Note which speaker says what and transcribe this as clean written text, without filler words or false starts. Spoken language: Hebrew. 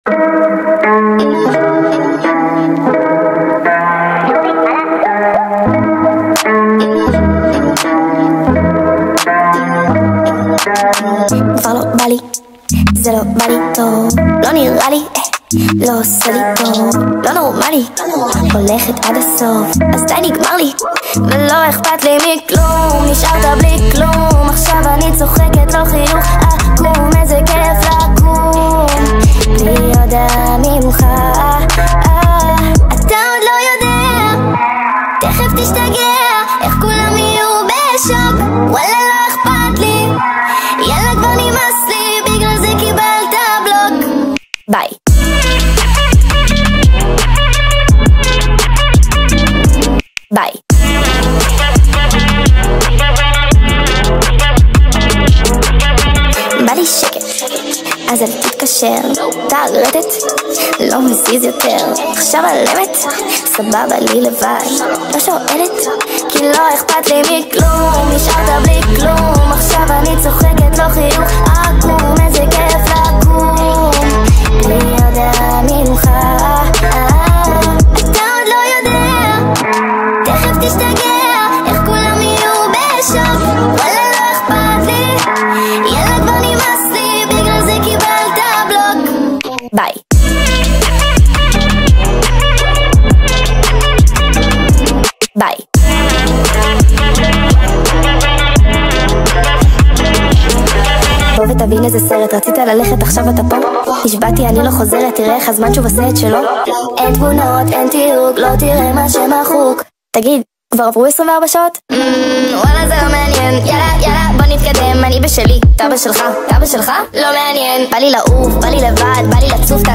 Speaker 1: כבר לא בא לי, זה לא בא לי טוב, לא נראה לי, לא עושה לי טוב, לא נורמלי, הולכת עד הסוף, אז די נגמר לי, ולא אכפת לי מכלום, נשארת בלי כלום, עכשיו אני צוחקת לא חיוך עקום, איזה כיף לקום, בלי יודע ממך, אתה עוד לא יודע, תכף תשתגע, איך כולם יהיו בשוק, וואלה לא אכפת לי, יאללה כבר נמאס לי, בגלל זה קיבלת בלוק, ביי. ביי. בא לי שקט, אז אל תתקשר, תערדת, לא מזיז יותר, עכשיו על אמת, סבבה לי לבד, לא שואלת, כי לא אכפת לי מכלום, נשארת בלי כלום, עכשיו אני צוחקת לא חיוך עקום, איזה כיף לקום, בלי יודע ממך, אתה עוד לא יודע, תכף תשתגע, איך כולם יהיו בשוק, וואלה לא אכפת לי, יאללה כבר נמאס לי, בגלל זה קיבלת בלוק, ביי. ביי. בוא ותבין איזה סרט, רצית ללכת עכשיו אתה פה? השבעתי אני לא חוזרת, תראה איך הזמן שוב עושה את שלו, אין תמונות, אין תיוג, לא תראה מה שמחוק, תגיד, כבר עברו 24 שעות? וואלה זה לא מעניין, יאללה יאללה בוא נתקדם, אני בשלי, אתה בשלך, אתה בשלך? לא מעניין, בא לי לעוף, בא לי לבד, בא לי לצוף,